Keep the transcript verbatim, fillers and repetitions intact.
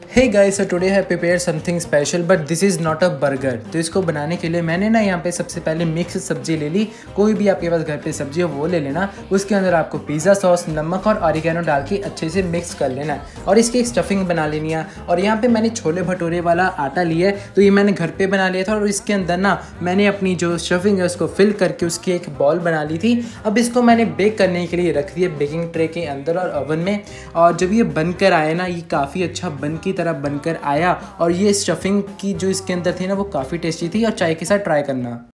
Hey guys, so today have prepare something special but this is not a burger. तो इसको बनाने के लिए मैंने ना यहाँ पे सबसे पहले मिक्स सब्जी ले ली। कोई भी आपके पास घर पे सब्जी हो वो ले लेना। उसके अंदर आपको पिज़्ज़ा सॉस, नमक और ऑरिगेनो डाल के अच्छे से मिक्स कर लेना है और इसकी एक स्टफिंग बना लेनी है। और यहाँ पे मैंने छोले भटूरे वाला आटा लिया है, तो ये मैंने घर पे बना लिया था और इसके अंदर ना मैंने अपनी जो स्टफिंग है उसको फिल करके उसकी एक बॉल बना ली थी। अब इसको मैंने बेक करने के लिए रख दिया बेकिंग ट्रे के अंदर और ओवन में। और जब ये बनकर आया ना, ये काफ़ी अच्छा बन की तरह बनकर आया और ये स्टफिंग की जो इसके अंदर थी ना वो काफ़ी टेस्टी थी और चाय के साथ ट्राई करना।